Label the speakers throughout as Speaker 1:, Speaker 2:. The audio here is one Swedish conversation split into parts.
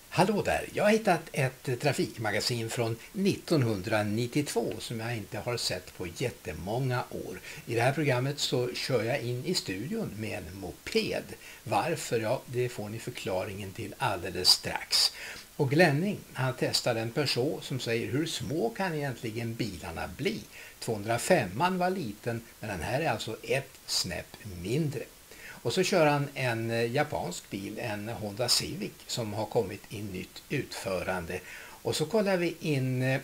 Speaker 1: Hallå där, jag har hittat ett trafikmagasin från 1992 som jag inte har sett på jättemånga år. I det här programmet så kör jag in i studion med en moped. Varför? Ja, det får ni förklaringen till alldeles strax. Och Glenning, han testade en Peugeot som säger hur små kan egentligen bilarna bli. 205an var liten, men den här är alltså ett snäpp mindre. Och så kör han en japansk bil, en Honda Civic som har kommit i nytt utförande. Och så kollar vi in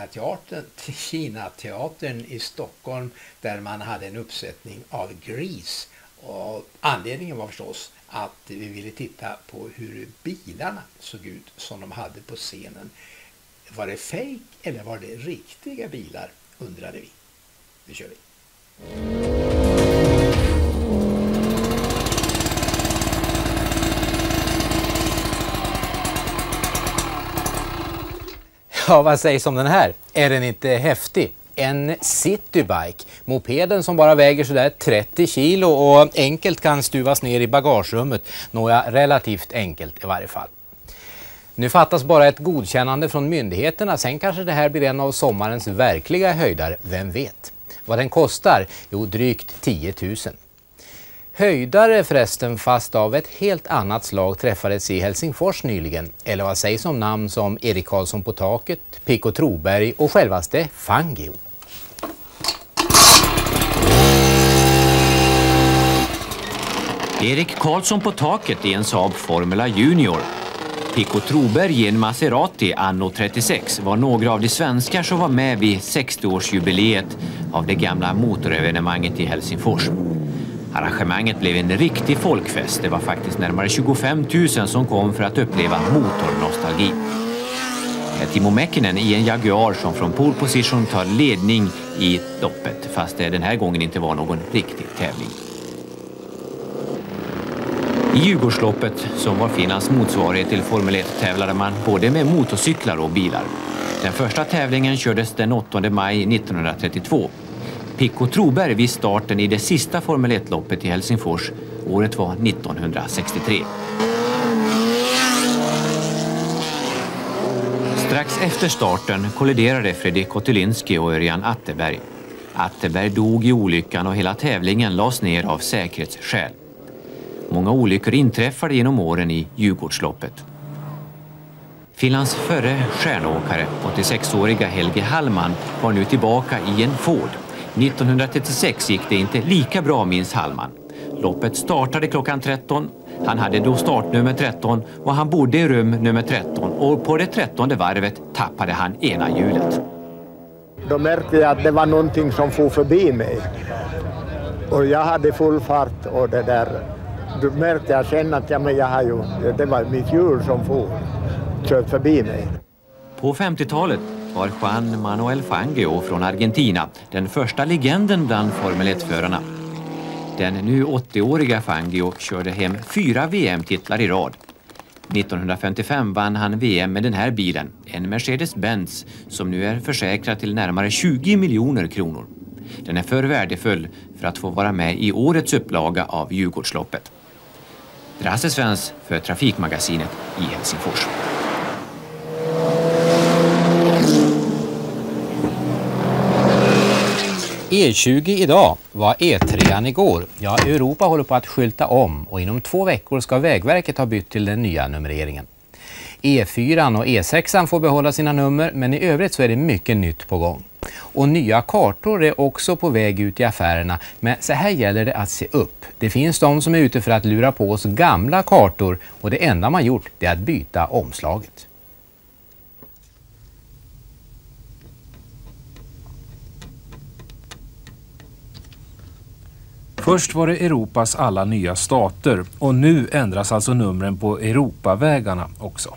Speaker 1: Kinateatern i Stockholm där man hade en uppsättning av Grease. Och anledningen var förstås att vi ville titta på hur bilarna såg ut som de hade på scenen. Var det fake eller var det riktiga bilar, undrade vi. Nu kör vi.
Speaker 2: Ja, vad sägs om den här? Är den inte häftig? En citybike. Mopeden som bara väger sådär 30 kilo och enkelt kan stuvas ner i bagagerummet. Nåja, relativt enkelt i varje fall. Nu fattas bara ett godkännande från myndigheterna. Sen kanske det här blir en av sommarens verkliga höjdar. Vem vet? Vad den kostar? Jo, drygt 10 000. Höjdare förresten, fast av ett helt annat slag, träffades i Helsingfors nyligen. Eller vad sägs om namn som Erik Karlsson på taket, Pico Troberg och självaste Fangio.
Speaker 3: Erik Karlsson på taket i en Saab Formula Junior. Pico Troberg i en Maserati Anno 36 var några av de svenskar som var med vid 60-årsjubileet av det gamla motorevenemanget i Helsingfors. Arrangemanget blev en riktig folkfest. Det var faktiskt närmare 25 000 som kom för att uppleva motornostalgi. Timo Mäkinen i en Jaguar som från pole position tar ledning i loppet, fast det den här gången inte var någon riktig tävling. I Djurgårdsloppet, som var Finlands motsvarighet till Formel 1, tävlade man både med motorcyklar och bilar. Den första tävlingen kördes den 8 maj 1932. Pico Troberg vid starten i det sista Formel 1-loppet i Helsingfors. Året var 1963. Strax efter starten kolliderade Fredrik Kotelinski och Örjan Atterberg. Atterberg dog i olyckan och hela tävlingen lades ner av säkerhetsskäl. Många olyckor inträffade genom åren i Djurgårdsloppet. Finlands förre stjärnåkare, 86-åriga Helge Hallman, var nu tillbaka i en Ford. 1936 gick det inte lika bra, minns Hallman. Loppet startade klockan 13. Han hade då startnummer 13 och han bodde i rum nummer 13. Och på det 13:e varvet tappade han ena hjulet.
Speaker 4: Då märkte jag att det var någonting som for förbi mig. Och jag hade full fart och det där. Då märkte jag sen att det var mitt hjul som kört förbi mig.
Speaker 3: På 50-talet var Juan Manuel Fangio från Argentina den första legenden bland Formel 1-förarna. Den nu 80-åriga Fangio körde hem 4 VM-titlar i rad. 1955 vann han VM med den här bilen, en Mercedes-Benz som nu är försäkrad till närmare 20 miljoner kronor. Den är för värdefull för att få vara med i årets upplaga av Djurgårdsloppet. Rasse Svens för Trafikmagasinet i Helsingfors.
Speaker 2: E20 idag var E3 igår. Ja, Europa håller på att skylta om och inom 2 veckor ska Vägverket ha bytt till den nya numreringen. E4 och E6 får behålla sina nummer, men i övrigt så är det mycket nytt på gång. Och nya kartor är också på väg ut i affärerna, men så här gäller det att se upp. Det finns de som är ute för att lura på oss gamla kartor och det enda man gjort är att byta omslaget.
Speaker 5: Först var det Europas alla nya stater och nu ändras alltså numren på Europavägarna också.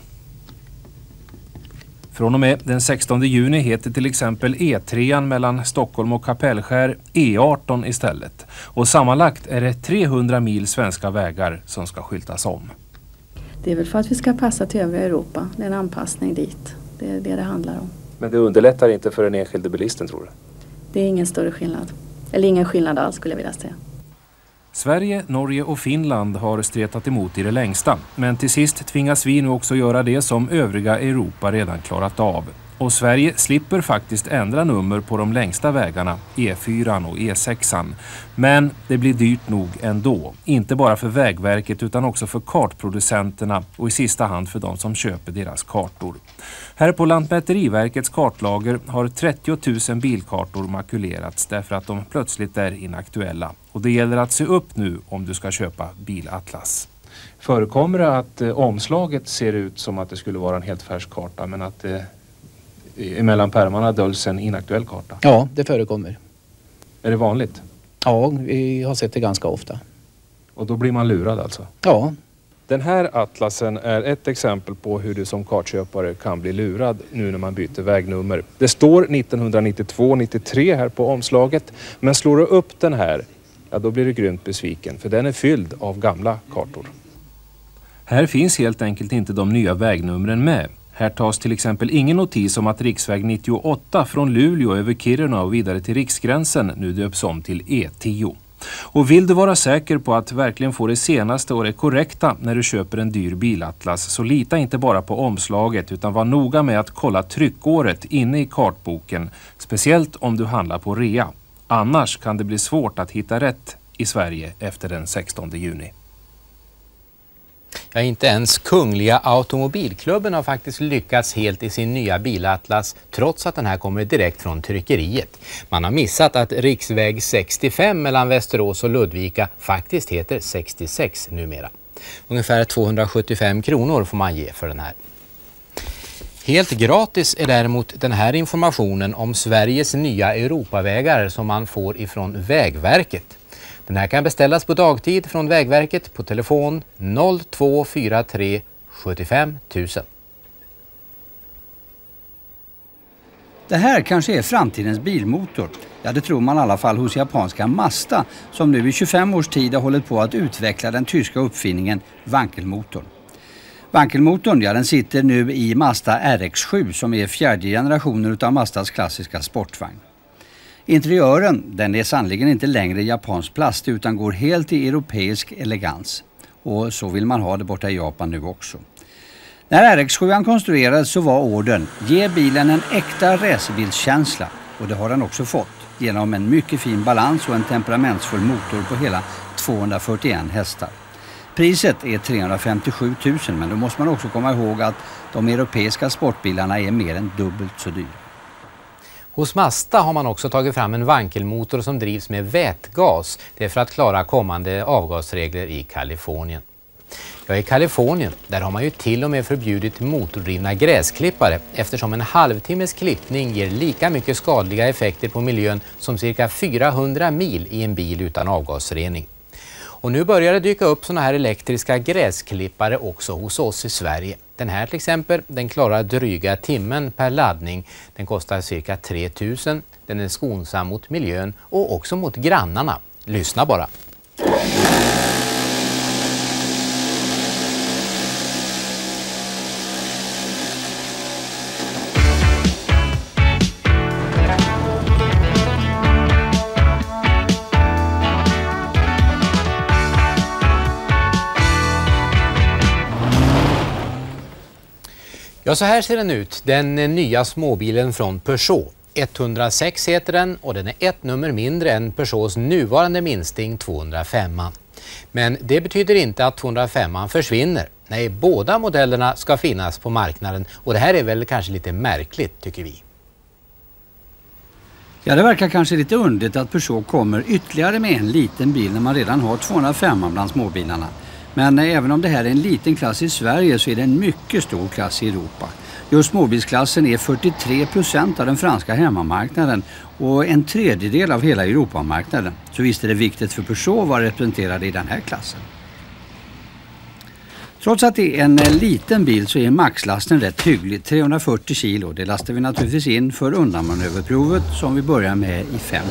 Speaker 5: Från och med den 16 juni heter till exempel E3 mellan Stockholm och Kapellskär E18 istället. Och sammanlagt är det 300 mil svenska vägar som ska skyltas om.
Speaker 6: Det är väl för att vi ska passa till övriga Europa. Det är en anpassning dit. Det är det handlar om.
Speaker 5: Men det underlättar inte för den enskilde bilisten, tror du?
Speaker 6: Det är ingen större skillnad. Eller ingen skillnad alls skulle jag vilja säga.
Speaker 5: Sverige, Norge och Finland har stretat emot i det längsta. Men till sist tvingas vi nu också göra det som övriga Europa redan klarat av. Och Sverige slipper faktiskt ändra nummer på de längsta vägarna, E4 och E6. Men det blir dyrt nog ändå. Inte bara för Vägverket utan också för kartproducenterna och i sista hand för de som köper deras kartor. Här på Lantmäteriverkets kartlager har 30 000 bilkartor makulerats därför att de plötsligt är inaktuella. Och det gäller att se upp nu om du ska köpa bilatlas. Förekommer det att omslaget ser ut som att det skulle vara en helt färsk karta men att emellan pärmarna döljs en inaktuell karta?
Speaker 7: Ja, det förekommer.
Speaker 5: Är det vanligt?
Speaker 7: Ja, vi har sett det ganska ofta.
Speaker 5: Och då blir man lurad alltså?
Speaker 7: Ja.
Speaker 5: Den här atlasen är ett exempel på hur du som kartköpare kan bli lurad nu när man byter vägnummer. Det står 1992-93 här på omslaget, men slår du upp den här, ja då blir du grymt besviken för den är fylld av gamla kartor. Här finns helt enkelt inte de nya vägnumren med. Här tas till exempel ingen notis om att riksväg 98 från Luleå över Kiruna och vidare till riksgränsen nu döps om till E10. Och vill du vara säker på att verkligen få det senaste och det korrekta när du köper en dyr bilatlas så lita inte bara på omslaget utan var noga med att kolla tryckåret inne i kartboken, speciellt om du handlar på rea. Annars kan det bli svårt att hitta rätt i Sverige efter den 16 juni.
Speaker 2: Ja, inte ens Kungliga Automobilklubben har faktiskt lyckats helt i sin nya bilatlas trots att den här kommer direkt från tryckeriet. Man har missat att riksväg 65 mellan Västerås och Ludvika faktiskt heter 66 numera. Ungefär 275 kronor får man ge för den här. Helt gratis är däremot den här informationen om Sveriges nya Europavägar som man får ifrån Vägverket. Den här kan beställas på dagtid från Vägverket på telefon 0243 75 000.
Speaker 8: Det här kanske är framtidens bilmotor. Ja, det tror man i alla fall hos japanska Mazda som nu i 25 års tid har hållit på att utveckla den tyska uppfinningen vankelmotorn. Vankelmotorn, ja, den sitter nu i Mazda RX-7 som är fjärde generationen av Mazdas klassiska sportvagn. Interiören, den är sannoliken inte längre japansk plast utan går helt i europeisk elegans. Och så vill man ha det borta i Japan nu också. När RX7 konstruerades så var orden: ge bilen en äkta racerbilskänsla, och det har den också fått genom en mycket fin balans och en temperamentsfull motor på hela 241 hästar. Priset är 357 000, men då måste man också komma ihåg att de europeiska sportbilarna är mer än dubbelt så dyra.
Speaker 2: Hos Mazda har man också tagit fram en vankelmotor som drivs med vätgas. Det är för att klara kommande avgasregler i Kalifornien. Ja, i Kalifornien där har man ju till och med förbjudit motordrivna gräsklippare eftersom en halvtimmes klippning ger lika mycket skadliga effekter på miljön som cirka 400 mil i en bil utan avgasrening. Och nu börjar det dyka upp såna här elektriska gräsklippare också hos oss i Sverige. Den här till exempel, den klarar dryga timmen per laddning. Den kostar cirka 3 000. Den är skonsam mot miljön och också mot grannarna. Lyssna bara. Ja, så här ser den ut. Den nya småbilen från Peugeot. 106 heter den och den är ett nummer mindre än Peugeots nuvarande minsting 205. Men det betyder inte att 205 försvinner. Nej, båda modellerna ska finnas på marknaden och det här är väl kanske lite märkligt tycker vi.
Speaker 8: Ja, det verkar kanske lite underligt att Peugeot kommer ytterligare med en liten bil när man redan har 205 bland småbilarna. Men även om det här är en liten klass i Sverige så är det en mycket stor klass i Europa. Just småbilsklassen är 43% av den franska hemmamarknaden och en tredjedel av hela Europamarknaden. Så visst är det viktigt för Peugeot att vara representerad i den här klassen. Trots att det är en liten bil så är maxlasten rätt hygglig, 340 kilo. Det lastar vi naturligtvis in för undanmanöverprovet som vi börjar med i 50.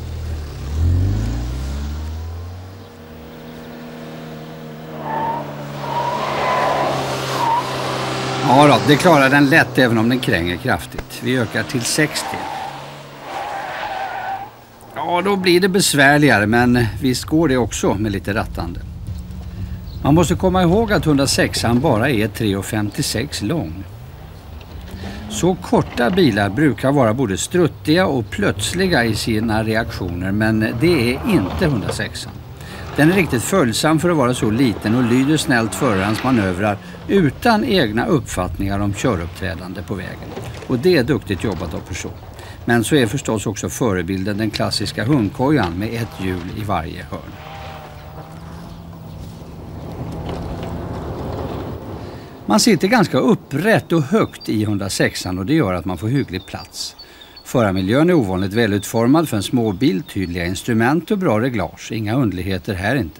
Speaker 8: Ja då, det klarar den lätt även om den kränger kraftigt. Vi ökar till 60. Ja, då blir det besvärligare, men visst går det också med lite rattande. Man måste komma ihåg att 106an bara är 3,56 lång. Så korta bilar brukar vara både struttiga och plötsliga i sina reaktioner, men det är inte 106an. Den är riktigt följsam för att vara så liten och lyder snällt förarens manövrar utan egna uppfattningar om köruppträdande på vägen. Och det är duktigt jobbat av person. Men så är förstås också förebilden den klassiska hundkojan med ett hjul i varje hörn. Man sitter ganska upprätt och högt i 106an och det gör att man får hygglig plats. Förarmiljön är ovanligt välutformad för en småbil, tydliga instrument och bra reglage. Inga underligheter här inte.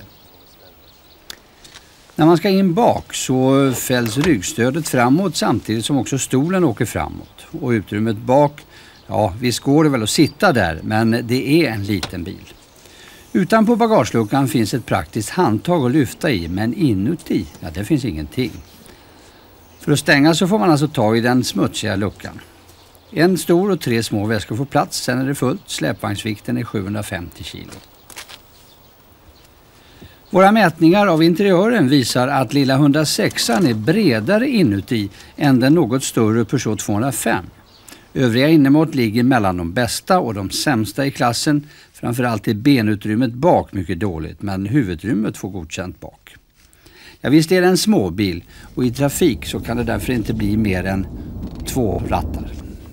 Speaker 8: När man ska in bak så fälls ryggstödet framåt samtidigt som också stolen åker framåt. Och utrymmet bak, ja visst går det väl att sitta där, men det är en liten bil. Utanpå bagageluckan finns ett praktiskt handtag att lyfta i, men inuti, ja det finns ingenting. För att stänga så får man alltså ta i den smutsiga luckan. En stor och 3 små väskor får plats, sen är det fullt. Släpvagnsvikten är 750 kilo. Våra mätningar av interiören visar att lilla 106an är bredare inuti än den något större Peugeot 205. Övriga innemått ligger mellan de bästa och de sämsta i klassen. Framförallt är benutrymmet bak mycket dåligt, men huvudutrymmet får godkänt bak. Ja, visst är det en småbil och i trafik så kan det därför inte bli mer än 2 rattar.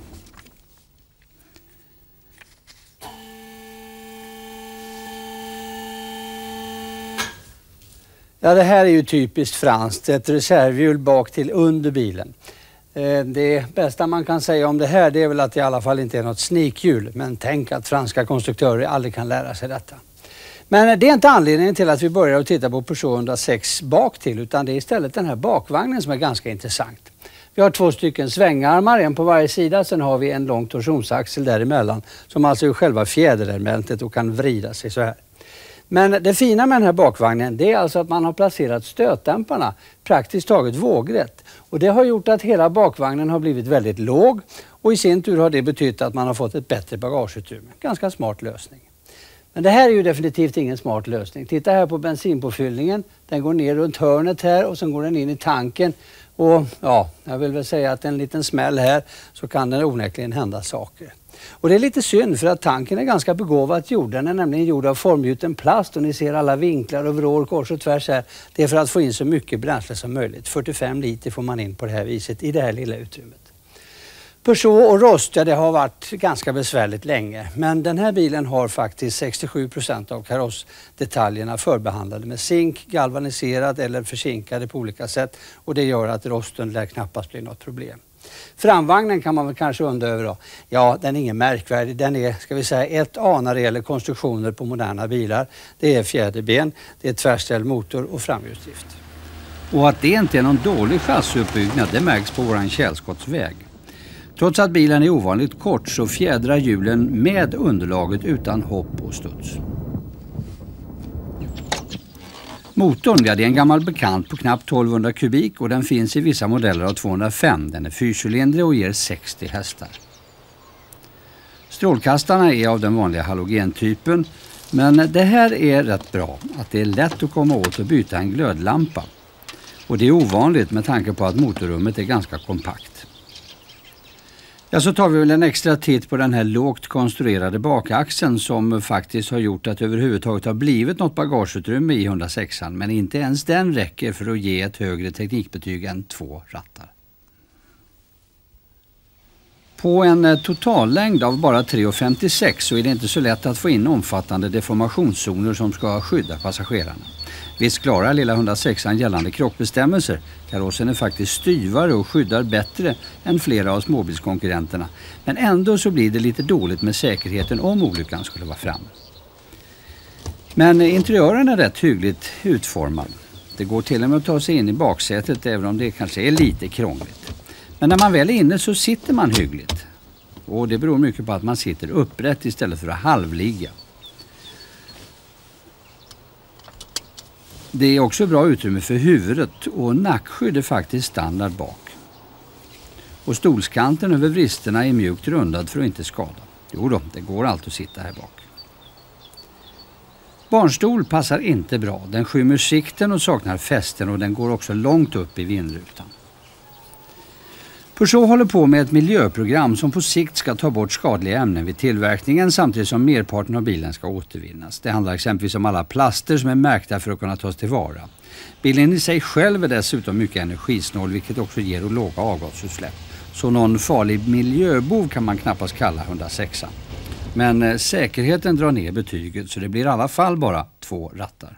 Speaker 8: Ja, det här är ju typiskt franskt, ett reservhjul bak till under bilen. Det bästa man kan säga om det här det är väl att det i alla fall inte är något snikhjul, men tänk att franska konstruktörer aldrig kan lära sig detta. Men det är inte anledningen till att vi börjar att titta på Peugeot 106 bak till, utan det är istället den här bakvagnen som är ganska intressant. Vi har 2 stycken svängarmar, en på varje sida, sen har vi en lång torsionsaxel däremellan som alltså är själva fjäderelementet och kan vrida sig så här. Men det fina med den här bakvagnen det är alltså att man har placerat stötdämparna praktiskt taget vågrätt. Och det har gjort att hela bakvagnen har blivit väldigt låg och i sin tur har det betytt att man har fått ett bättre bagageutrymme. Ganska smart lösning. Men det här är ju definitivt ingen smart lösning. Titta här på bensinpåfyllningen. Den går ner runt hörnet här och sen går den in i tanken. Och ja, jag vill väl säga att en liten smäll här så kan det onekligen hända saker. Och det är lite synd för att tanken är ganska begåvat gjord. Den är nämligen gjord av formgjuten plast och ni ser alla vinklar och vrår kors och tvärs här. Det är för att få in så mycket bränsle som möjligt. 45 liter får man in på det här viset i det här lilla utrymmet. Peugeot och rost, ja, det har varit ganska besvärligt länge. Men den här bilen har faktiskt 67% av karossdetaljerna förbehandlade med zink, galvaniserad eller förzinkade på olika sätt. Och det gör att rosten lär knappast bli något problem. Framvagnen kan man väl kanske undra över då. Ja, den är ingen märkvärdig. Den är, ska vi säga, 1A när det gäller konstruktioner på moderna bilar. Det är fjäderben, det är tvärställd motor och framhjulsdrift. Och att det inte är någon dålig chassiuppbyggnad, det märks på våran källskottsväg. Trots att bilen är ovanligt kort så fjädrar hjulen med underlaget utan hopp och studs. Motorn, ja, det är en gammal bekant på knappt 1200 kubik och den finns i vissa modeller av 205. Den är 4-cylindrig och ger 60 hästar. Strålkastarna är av den vanliga halogentypen, men det här är rätt bra att det är lätt att komma åt och byta en glödlampa. Och det är ovanligt med tanke på att motorrummet är ganska kompakt. Ja, så tar vi väl en extra titt på den här lågt konstruerade bakaxeln som faktiskt har gjort att det överhuvudtaget har blivit något bagageutrymme i 106an, men inte ens den räcker för att ge ett högre teknikbetyg än 2 rattar. På en totallängd av bara 3,56 så är det inte så lätt att få in omfattande deformationszoner som ska skydda passagerarna. Visst klarar lilla 106an gällande krockbestämmelser. Karossen är faktiskt styvare och skyddar bättre än flera av småbilskonkurrenterna. Men ändå så blir det lite dåligt med säkerheten om olyckan skulle vara framme. Men interiören är rätt hyggligt utformad. Det går till och med att ta sig in i baksätet även om det kanske är lite krångligt. Men när man väl är inne så sitter man hyggligt. Och det beror mycket på att man sitter upprätt istället för att halvligga. Det är också bra utrymme för huvudet och nackskydd är faktiskt standard bak. Och stolskanten över vristerna är mjukt rundad för att inte skada. Jo då, det går alltid att sitta här bak. Barnstol passar inte bra. Den skymmer sikten och saknar fästen och den går också långt upp i vindrutan. Peugeot håller på med ett miljöprogram som på sikt ska ta bort skadliga ämnen vid tillverkningen samtidigt som merparten av bilen ska återvinnas. Det handlar exempelvis om alla plaster som är märkta för att kunna tas tillvara. Bilen i sig själv är dessutom mycket energisnål, vilket också ger låga avgasutsläpp. Så någon farlig miljöbov kan man knappast kalla 106. Men säkerheten drar ner betyget så det blir i alla fall bara 2 rattar.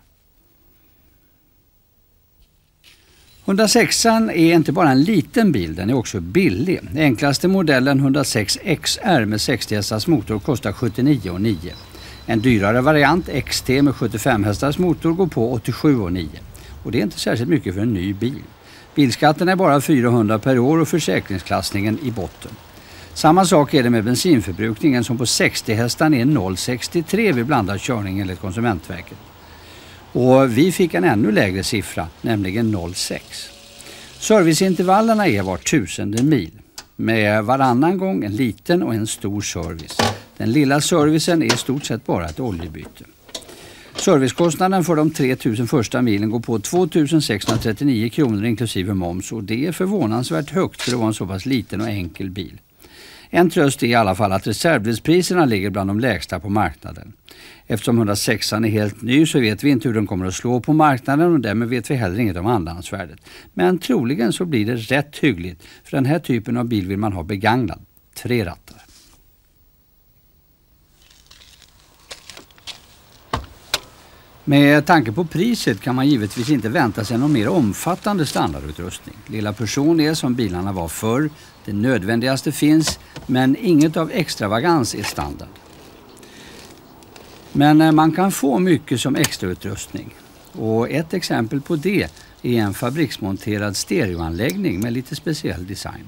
Speaker 8: 106 är inte bara en liten bil, den är också billig. Den enklaste modellen 106 XR med 60 hästars motor kostar 79,9. En dyrare variant XT med 75 hästars motor går på 87,9. Och det är inte särskilt mycket för en ny bil. Bilskatten är bara 400 per år och försäkringsklassningen i botten. Samma sak är det med bensinförbrukningen som på 60 hästar är 0,63 vid blandad körning enligt Konsumentverket. Och vi fick en ännu lägre siffra, nämligen 0,6. Serviceintervallerna är var 1000:e mil. Med varannan gång en liten och en stor service. Den lilla servicen är i stort sett bara ett oljebyte. Servicekostnaden för de 3000 första milen går på 2639 kronor inklusive moms och det är förvånansvärt högt för att vara en så pass liten och enkel bil. En tröst är i alla fall att reservdelspriserna ligger bland de lägsta på marknaden. Eftersom 106 är helt ny så vet vi inte hur den kommer att slå på marknaden och därmed vet vi heller inget om andrahandsvärdet. Men troligen så blir det rätt hyggligt för den här typen av bil vill man ha begagnad. 3 rattar. Med tanke på priset kan man givetvis inte vänta sig någon mer omfattande standardutrustning. Lilla Peugeot är som bilarna var förr. Det nödvändigaste finns, men inget av extravagans är standard. Men man kan få mycket som extrautrustning. Och ett exempel på det är en fabriksmonterad stereoanläggning med lite speciell design.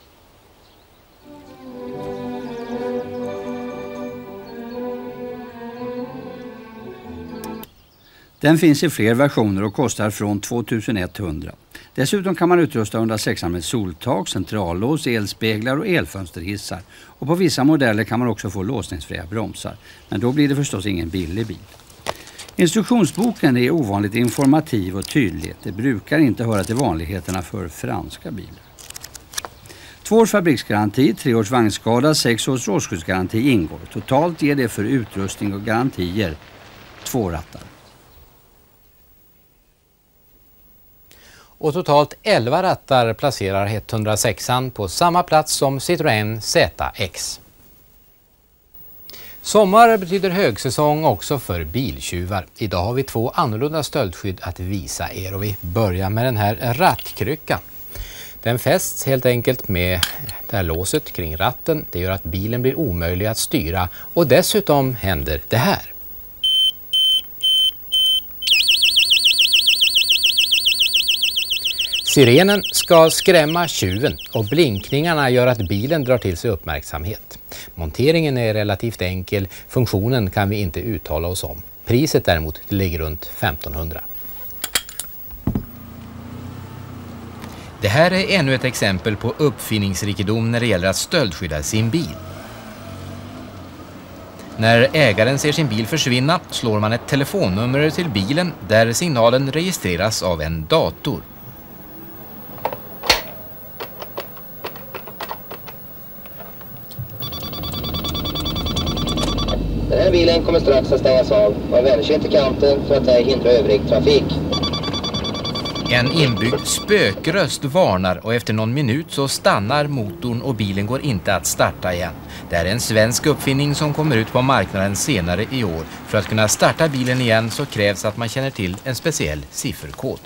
Speaker 8: Den finns i fler versioner och kostar från 2100. Dessutom kan man utrusta 106 med soltak, centrallås, elspeglar och elfönsterhissar. Och på vissa modeller kan man också få låsningsfria bromsar. Men då blir det förstås ingen billig bil. Instruktionsboken är ovanligt informativ och tydlig. Det brukar inte höra till vanligheterna för franska bilar. 2 års fabriksgaranti, 3 års vagnskada, 6 års årsskyddsgaranti ingår. Totalt ger det för utrustning och garantier 2 rattar.
Speaker 2: Och totalt 11 rattar placerar 106an på samma plats som Citroën ZX. Sommar betyder högsäsong också för biltjuvar. Idag har vi 2 annorlunda stöldskydd att visa er och vi börjar med den här rattkryckan. Den fästs helt enkelt med det här låset kring ratten. Det gör att bilen blir omöjlig att styra och dessutom händer det här. Sirenen ska skrämma tjuven och blinkningarna gör att bilen drar till sig uppmärksamhet. Monteringen är relativt enkel, funktionen kan vi inte uttala oss om. Priset däremot ligger runt 1500. Det här är ännu ett exempel på uppfinningsrikedom när det gäller att stöldskydda sin bil. När ägaren ser sin bil försvinna slår man ett telefonnummer till bilen där signalen registreras av en dator.
Speaker 9: Den här bilen kommer strax att stängas av. Man vänder sig till kanten för att det hindrar övrig trafik.
Speaker 2: En inbyggd spökröst varnar och efter någon minut så stannar motorn och bilen går inte att starta igen. Det är en svensk uppfinning som kommer ut på marknaden senare i år. För att kunna starta bilen igen så krävs att man känner till en speciell sifferkod.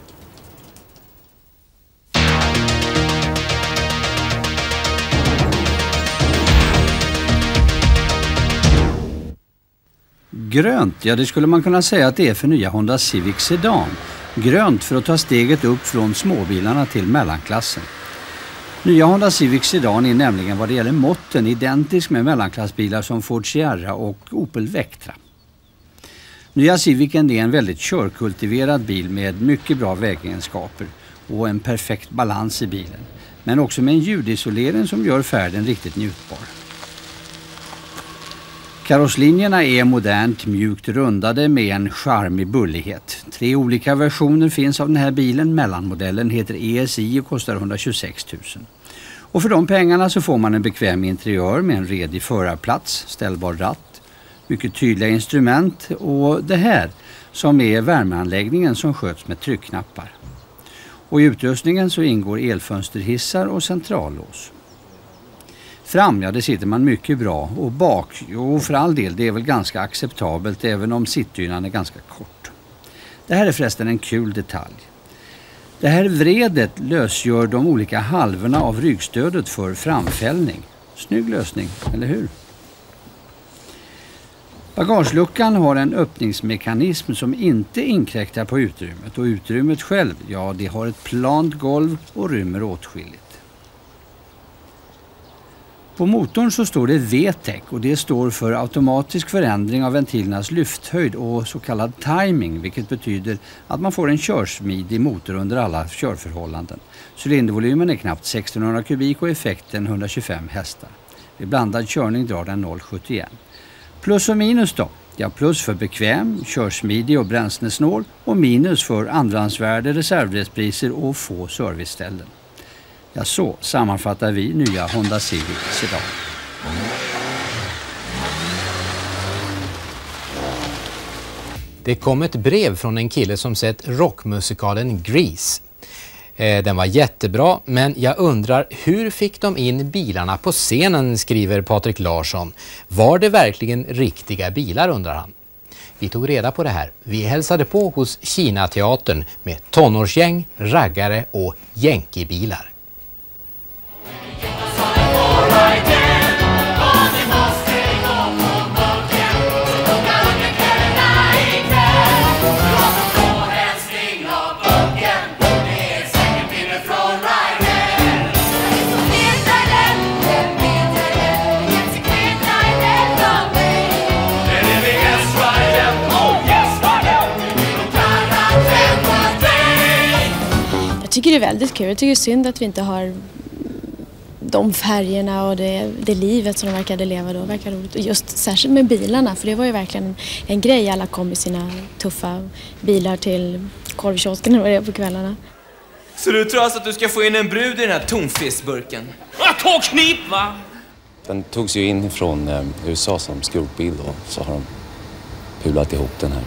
Speaker 8: Grönt, ja det skulle man kunna säga att det är för nya Honda Civic Sedan. Grönt för att ta steget upp från småbilarna till mellanklassen. Nya Honda Civic Sedan är nämligen vad det gäller måtten identisk med mellanklassbilar som Ford Sierra och Opel Vectra. Nya Civicen är en väldigt körkultiverad bil med mycket bra vägegenskaper och en perfekt balans i bilen. Men också med en ljudisolering som gör färden riktigt njutbar. Karosslinjerna är modernt mjukt rundade med en charmig bullighet. 3 olika versioner finns av den här bilen. Mellanmodellen heter ESI och kostar 126 000. Och för de pengarna så får man en bekväm interiör med en redig förarplats, ställbar ratt, mycket tydliga instrument och det här som är värmeanläggningen som sköts med tryckknappar. Och i utrustningen så ingår elfönsterhissar och centrallås. Fram, ja, det sitter man mycket bra och bak, och för all del, det är väl ganska acceptabelt även om sittdynan är ganska kort. Det här är förresten en kul detalj. Det här vredet lösgör de olika halvorna av ryggstödet för framfällning. Snygg lösning, eller hur? Bagageluckan har en öppningsmekanism som inte inkräktar på utrymmet och utrymmet själv, ja, det har ett plant golv och rymmer åtskilligt. På motorn så står det VTEC och det står för automatisk förändring av ventilernas lyfthöjd och så kallad timing, vilket betyder att man får en körsmidig motor under alla körförhållanden. Cylindervolymen är knappt 1600 kubik och effekten 125 hästar. Vid blandad körning drar den 0,71. Plus och minus då? Ja, plus för bekväm, körsmidig och bränslesnål och minus för andrahandsvärde, reservdelspriser och få serviceställen. Ja, så sammanfattar vi nya Honda Civic Sedan.
Speaker 2: Det kom ett brev från en kille som sett rockmusikalen Grease. Den var jättebra, men jag undrar hur fick de in bilarna på scenen, skriver Patrik Larsson. Var det verkligen riktiga bilar, undrar han. Vi tog reda på det här. Vi hälsade på hos Kina-teatern med tonårsgäng, raggare och jänkibilar.
Speaker 10: Jag tycker det är väldigt kul. Jag tycker det är synd att vi inte har de färgerna och det livet som de verkade leva då. Verkar roligt. Och just särskilt med bilarna, för det var ju verkligen en grej. Alla kom i sina tuffa bilar till korvkiosken och det på kvällarna.
Speaker 11: Så du tror alltså att du ska få in en brud i den här tonfiskburken? Ta knip, va?
Speaker 12: Den togs ju in från USA som skrotbil och så har de pulat ihop den här.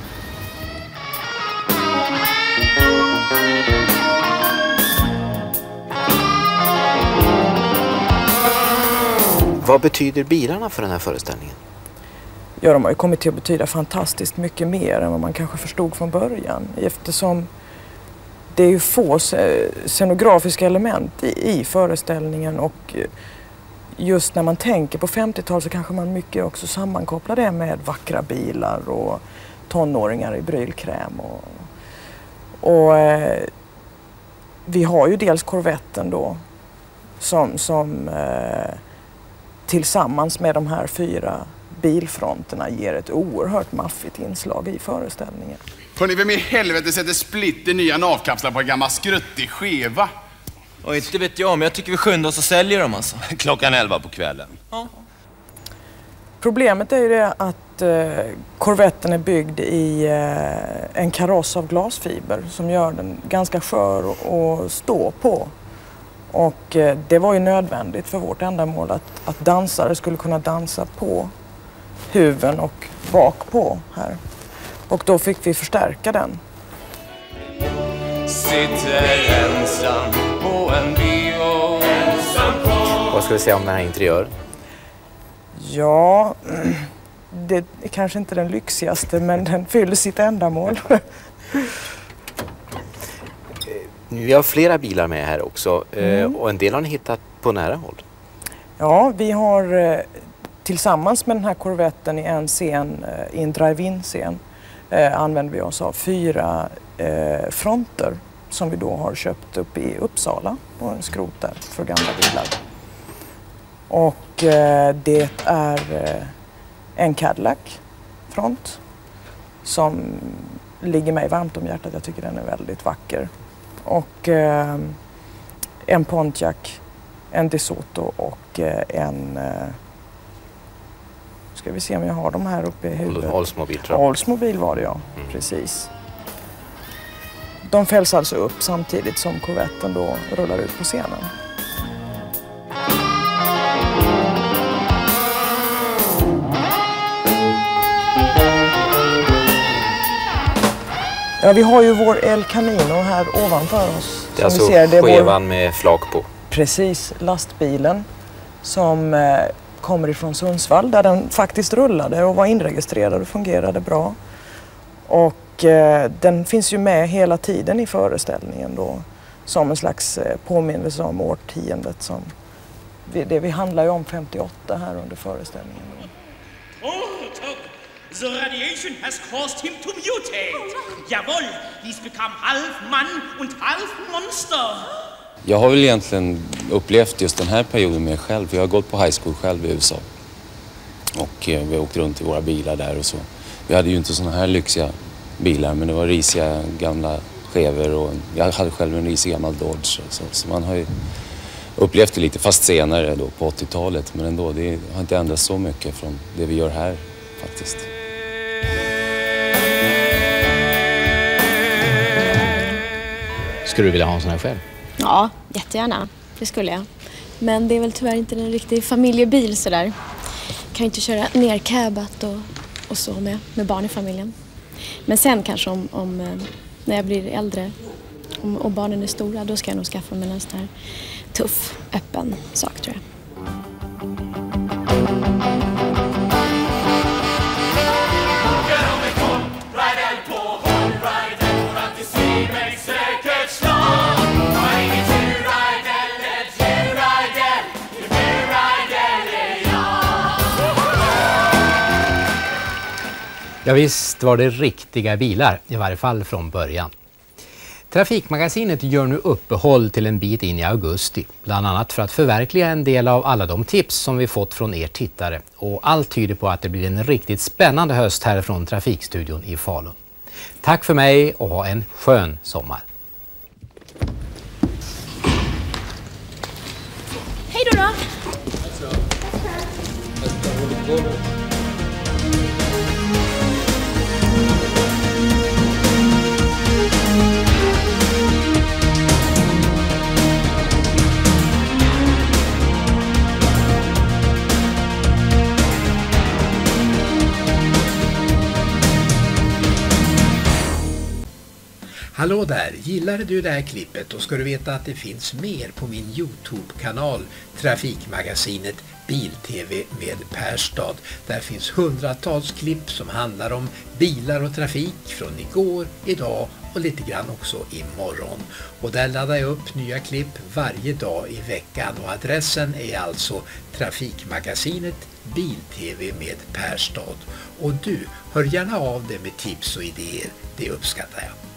Speaker 13: Vad betyder bilarna för den här föreställningen?
Speaker 14: Ja, de har ju kommit till att betyda fantastiskt mycket mer än vad man kanske förstod från början. Eftersom det är ju få scenografiska element i föreställningen och just när man tänker på 50-tal så kanske man mycket också sammankopplar det med vackra bilar och tonåringar i brylkräm. Och vi har ju dels Corvetten då som tillsammans med de här 4 bilfronterna ger ett oerhört maffigt inslag i föreställningen.
Speaker 15: Hörrni, vem i helvete sätter splitter nya navkapslar på en gammal skruttig skeva?
Speaker 11: Och inte vet jag, men jag tycker vi skyndar oss och säljer dem alltså.
Speaker 16: Klockan 11 på kvällen.
Speaker 11: Ja.
Speaker 14: Problemet är ju det att Corvetten är byggd i en kaross av glasfiber som gör den ganska skör att stå på. Och det var ju nödvändigt för vårt ändamål att dansare skulle kunna dansa på huven och bak på här. Och då fick vi förstärka den.
Speaker 11: Sitter ensam på en bio.
Speaker 13: Vad ska vi säga om den här interiören?
Speaker 14: Ja, det är kanske inte den lyxigaste, men den fyller sitt ändamål.
Speaker 13: Vi har flera bilar med här också och en del har ni hittat på nära håll.
Speaker 14: Ja, vi har tillsammans med den här Corvetten i en scen, i en drive-in-scen, använder vi oss av 4 fronter som vi då har köpt upp i Uppsala på en skrot där för gamla bilar. Och det är en Cadillac-front som ligger mig varmt om hjärtat. Jag tycker den är väldigt vacker. Och en Pontiac, en DeSoto och en Ska vi se om jag har de här uppe i huvudet.
Speaker 13: Oldsmobile tror jag.
Speaker 14: Oldsmobile var det, ja. Precis. De fälls alltså upp samtidigt som korvetten då rullar ut på scenen. Ja, vi har ju vår El Camino här ovanför oss.
Speaker 13: Det är alltså skevan med flak på.
Speaker 14: Precis, lastbilen som kommer ifrån Sundsvall där den faktiskt rullade och var inregistrerad och fungerade bra. Och den finns ju med hela tiden i föreställningen då som en slags påminnelse om årtiondet som vi handlar ju om 58 här under föreställningen.
Speaker 16: The radiation has caused him to mutate. Jawohl, he's become half man und half monster.
Speaker 12: Jag har väl egentligen upplevt just den här perioden med själv. Jag har gått på high school själv i USA. Och vi har åkt runt i våra bilar där och så. Vi hade ju inte såna här lyxiga bilar, men det var risiga gamla skevor och jag hade själv en risig gammal Dodge. Så man har ju upplevt det lite, fast senare då på 80-talet. Men ändå, det har inte ändrats så mycket från det vi gör här faktiskt.
Speaker 2: Skulle du vilja ha en sån här själv?
Speaker 10: Ja, jättegärna. Det skulle jag. Men det är väl tyvärr inte en riktig familjebil sådär. Kan inte köra nercabat och så med barn i familjen. Men sen kanske om när jag blir äldre och barnen är stora, då ska jag nog skaffa mig en sån här tuff, öppen sak tror jag.
Speaker 2: Ja, visst var det riktiga bilar, i varje fall från början. Trafikmagasinet gör nu uppehåll till en bit in i augusti, bland annat för att förverkliga en del av alla de tips som vi fått från er tittare. Och allt tyder på att det blir en riktigt spännande höst här från Trafikstudion i Falun. Tack för mig och ha en skön sommar.
Speaker 10: Hej då då!
Speaker 1: Hallå där, gillade du det här klippet och ska du veta att det finns mer på min YouTube-kanal Trafikmagasinet Bil-TV med Perstad. Där finns hundratals klipp som handlar om bilar och trafik från igår, idag och lite grann också imorgon. Och där laddar jag upp nya klipp varje dag i veckan och adressen är alltså Trafikmagasinet Bil-TV med Perstad. Och du, hör gärna av dig med tips och idéer, det uppskattar jag.